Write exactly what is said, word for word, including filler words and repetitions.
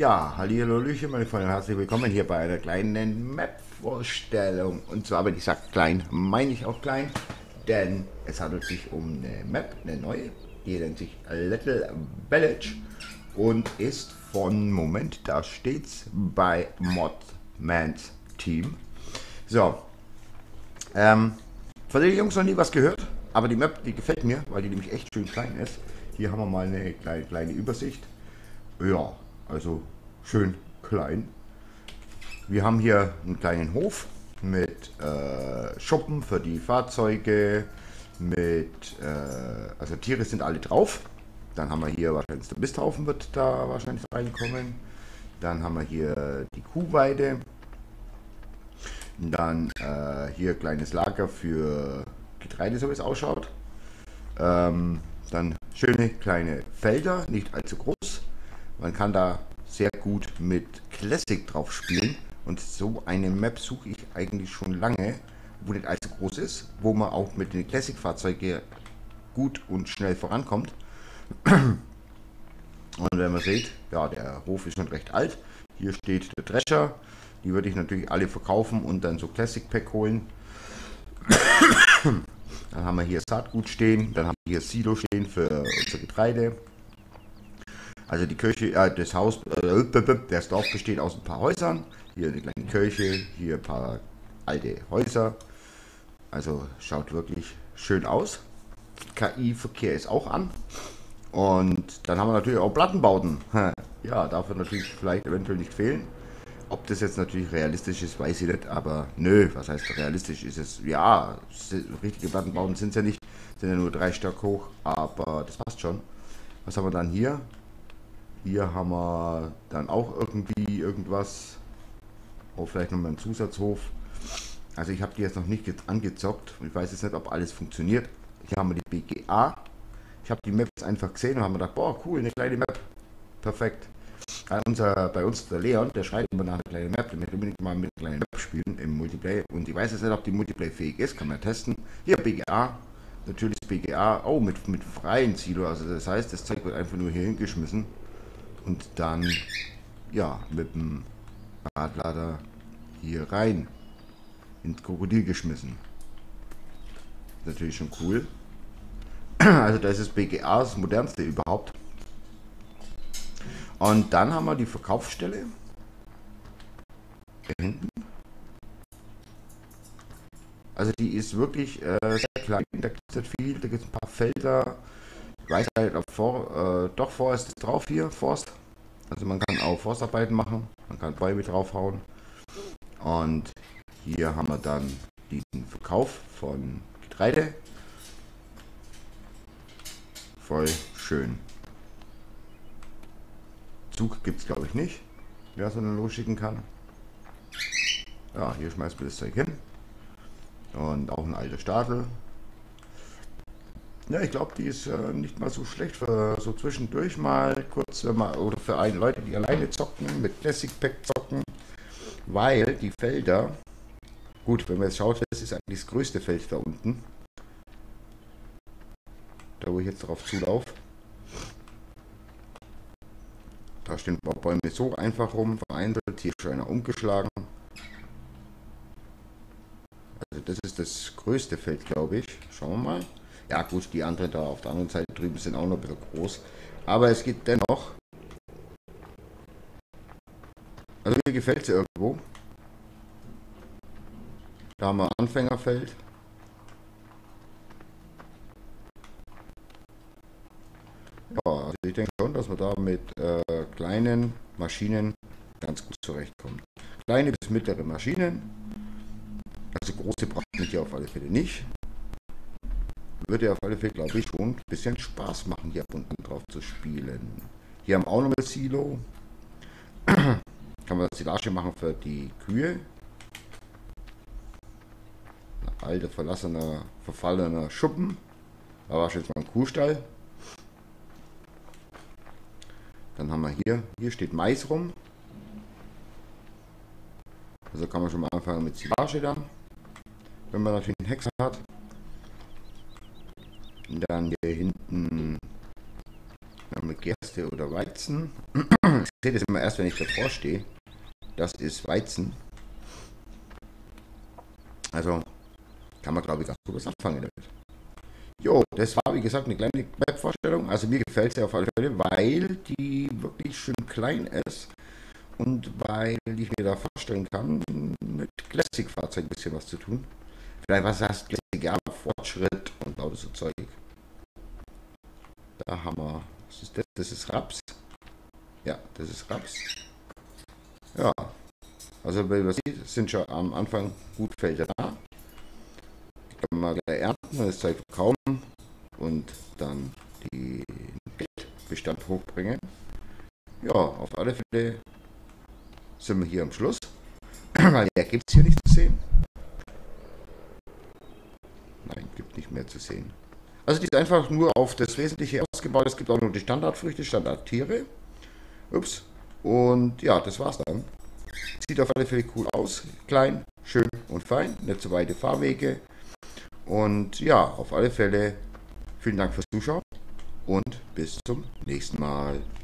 Ja, hallihallöchen, meine Freunde, herzlich willkommen hier bei einer kleinen Map-Vorstellung. Und zwar, wenn ich sage klein, meine ich auch klein, denn es handelt sich um eine Map, eine neue, die nennt sich Little Village und ist von, Moment, da steht's, bei Modmans Team. So, ähm, von den Jungs noch nie was gehört, aber die Map, die gefällt mir, weil die nämlich echt schön klein ist. Hier haben wir mal eine kleine, kleine Übersicht. Ja, also schön klein. Wir haben hier einen kleinen Hof mit äh, Schuppen für die Fahrzeuge, mit, äh, also Tiere sind alle drauf. Dann haben wir hier wahrscheinlich der Misthaufen wird da wahrscheinlich reinkommen. Dann haben wir hier die Kuhweide. Dann äh, hier kleines Lager für Getreide, so wie es ausschaut. Ähm, dann schöne kleine Felder, nicht allzu groß. Man kann da sehr gut mit Classic drauf spielen. Und so eine Map suche ich eigentlich schon lange, wo nicht allzu groß ist, wo man auch mit den Classic-Fahrzeugen gut und schnell vorankommt. Und wenn man sieht, ja, der Hof ist schon recht alt. Hier steht der Drescher. Die würde ich natürlich alle verkaufen und dann so Classic Pack holen. Dann haben wir hier Saatgut stehen, dann haben wir hier Silo stehen für unser Getreide. Also die Kirche, äh, das Haus, äh, das Dorf besteht aus ein paar Häusern. Hier eine kleine Kirche, hier ein paar alte Häuser. Also schaut wirklich schön aus. K I-Verkehr ist auch an. Und dann haben wir natürlich auch Plattenbauten. Ja, darf natürlich vielleicht eventuell nicht fehlen. Ob das jetzt natürlich realistisch ist, weiß ich nicht, aber nö, was heißt realistisch ist es? Ja, richtige Plattenbauten sind es ja nicht, sind ja nur drei Stock hoch, aber das passt schon. Was haben wir dann hier? Hier haben wir dann auch irgendwie irgendwas, oh, vielleicht nochmal einen Zusatzhof. Also ich habe die jetzt noch nicht angezockt und ich weiß jetzt nicht, ob alles funktioniert. Hier haben wir die B G A. Ich habe die Map jetzt einfach gesehen und haben mir gedacht, boah, cool, eine kleine Map. Perfekt. Bei, unser, bei uns der Leon, der schreit immer nach einer kleinen Map, damit wir unbedingt mal mit einer kleinen Map spielen im Multiplayer. Und ich weiß jetzt nicht, ob die Multiplayer fähig ist, kann man testen. Hier B G A, natürlich B G A, oh, mit, mit freien Silo, also das heißt, das Zeug wird einfach nur hier hingeschmissen und dann, ja, mit dem Radlader hier rein ins Krokodil geschmissen. Natürlich schon cool. Also da ist das B G A das modernste überhaupt. Und dann haben wir die Verkaufsstelle. Hier hinten. Also die ist wirklich äh, sehr klein, da gibt es nicht viel, da gibt es ein paar Felder. Ich weiß halt, ob vor, äh, doch Forst ist drauf hier, Forst. Also man kann auch Forstarbeiten machen, man kann Bäume draufhauen. Und hier haben wir dann diesen Verkauf von Getreide. Voll schön. Zug gibt es glaube ich nicht, wer so dann losschicken kann. Ja, hier schmeißt man das Zeug hin. Und auch ein alter Stadel. Ja, ich glaube, die ist äh, nicht mal so schlecht für so zwischendurch mal kurz, wenn man, oder für einen Leute, die alleine zocken, mit Classic Pack zocken, weil die Felder, gut, wenn man jetzt schaut, das ist eigentlich das größte Feld da unten. Da wo ich jetzt drauf zulaufe. Da stehen Bäume so einfach rum, vereinzelt, hier ist schon einer umgeschlagen. Also das ist das größte Feld, glaube ich. Schauen wir mal. Ja gut, die anderen da auf der anderen Seite drüben sind auch noch ein bisschen groß. Aber es geht dennoch. Also mir gefällt es irgendwo. Da haben wir Anfängerfeld. Ja, also ich denke schon, dass man da mit äh, kleinen Maschinen ganz gut zurechtkommt. Kleine bis mittlere Maschinen. Also große braucht man hier auf alle Fälle nicht. Würde auf alle Fälle, glaube ich, schon ein bisschen Spaß machen, hier ab und an drauf zu spielen. Hier haben wir auch noch ein Silo. Kann man Silage machen für die Kühe. Ein alter, verlassener, verfallener Schuppen. Da war schon jetzt mal ein Kuhstall. Dann haben wir hier, hier steht Mais rum. Also kann man schon mal anfangen mit Silage dann, wenn man natürlich einen Hexer hat. Und dann hier hinten ja, mit Gerste oder Weizen. Ich sehe das immer erst, wenn ich davor stehe. Das ist Weizen. Also kann man, glaube ich, ganz gut was anfangen damit. Jo, das war wie gesagt eine kleine Webvorstellung. Also mir gefällt es ja auf alle Fälle, weil die wirklich schön klein ist und weil ich mir da vorstellen kann, mit Classic-Fahrzeugen ein bisschen was zu tun. Vielleicht was heißt Classic, ja, Fortschritt und lauter so Zeug. Da haben wir, was ist das? Das ist Raps. Ja, das ist Raps. Ja, also wie man sieht, sind schon am Anfang gut Felder da. Die können wir gleich ernten, dann ist Zeit verkaufen und dann den Geldbestand hochbringen. Ja, auf alle Fälle sind wir hier am Schluss, weil mehr gibt es hier nicht zu sehen. Nein, gibt nicht mehr zu sehen. Also die ist einfach nur auf das Wesentliche ausgebaut. Es gibt auch nur die Standardfrüchte, Standardtiere. Ups. Und ja, das war's dann. Sieht auf alle Fälle cool aus. Klein, schön und fein. Nicht so weite Fahrwege. Und ja, auf alle Fälle vielen Dank fürs Zuschauen und bis zum nächsten Mal.